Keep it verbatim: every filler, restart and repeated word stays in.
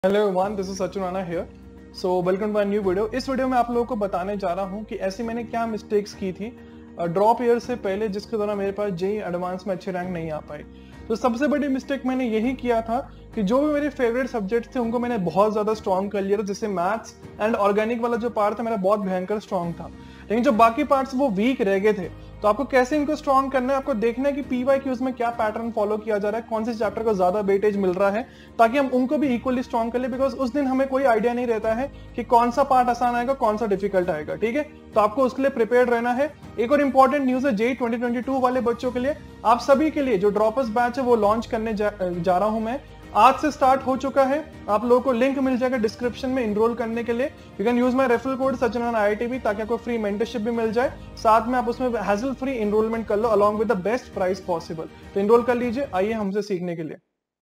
Hello everyone, this is Sachin Rana here. So welcome to my new video. इस video में आप लोगों को बताने जा रहा हूं कि ऐसी मैंने क्या मिस्टेक्स की थी ड्रॉप ईयर से पहले, जिसके दौरान मेरे पास जेई एडवांस में अच्छे रैंक नहीं आ पाए। तो सबसे बड़ी मिस्टेक मैंने यही किया था कि जो भी मेरे फेवरेट सब्जेक्ट्स थे उनको मैंने बहुत ज्यादा स्ट्रॉन्ग कर लिया था। जैसे मैथ्स एंड ऑर्गेनिक वाला जो पार्ट था मेरा बहुत भयंकर स्ट्रॉन्ग था, लेकिन जो बाकी पार्ट्स वो वीक रह गए थे। तो आपको कैसे इनको स्ट्रॉन्ग करना है, आपको देखना है कि पीवाई क्यूज में क्या पैटर्न फॉलो किया जा रहा है, कौन से चैप्टर को ज्यादा वेटेज मिल रहा है, ताकि हम उनको भी इक्वली स्ट्रॉन्ग कर ले। बिकॉज उस दिन हमें कोई आइडिया नहीं रहता है कि कौन सा पार्ट आसान आएगा, कौन सा डिफिकल्ट आएगा। ठीक है, तो आपको उसके लिए प्रिपेयर्ड रहना है। एक और इंपॉर्टेंट न्यूज है जेई ट्वेंटी ट्वेंटी टू वाले बच्चों के लिए, आप सभी के लिए जो ड्रॉपर्स बैच है वो लॉन्च करने जा, जा रहा हूं मैं। आज से स्टार्ट हो चुका है, आप लोगों को लिंक मिल जाएगा डिस्क्रिप्शन में इनरोल करने के लिए। You can use my referral code Sachin Rana I I T B, ताकि आपको फ्री मेंटरशिप भी मिल जाए, साथ में आप उसमें हैसल फ्री इनरोलमेंट कर लो along with the best price possible. तो इनरोल कर लीजिए, आइए हमसे सीखने के लिए।